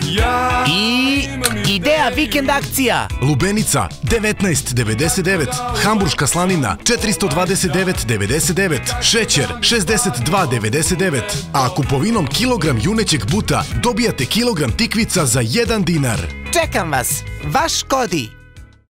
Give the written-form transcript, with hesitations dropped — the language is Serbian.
I Idea vikend akcija. Lubenica 19,99, Hamburška slanina 429,99, šećer 62,99, a kupovinom kilogram junećeg buta dobijate kilogram tikvica za 1 dinar. Čekam vas, vaš Kodi.